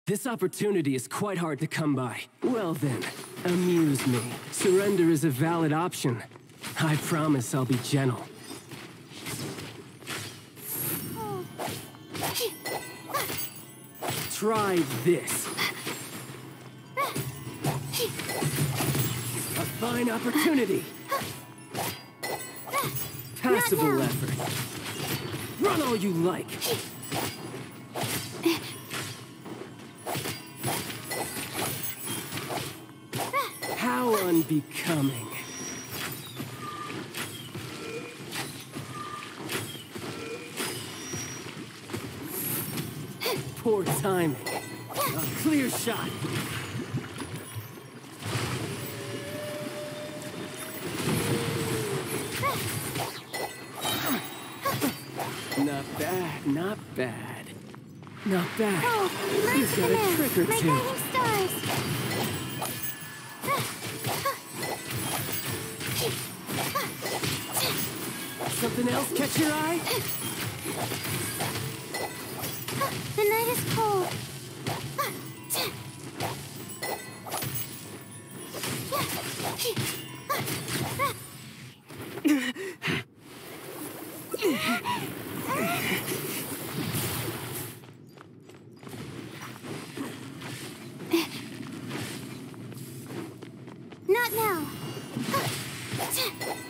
This opportunity is quite hard to come by. Well then, amuse me. Surrender is a valid option. I promise I'll be gentle. Try this. A fine opportunity. Passable effort. Run all you like. How unbecoming. Poor timing. A clear shot. Not bad, not bad. Not bad. Oh, He's got a trick or my two. guiding stars. Something else catch your eye? The night is cold. Not now.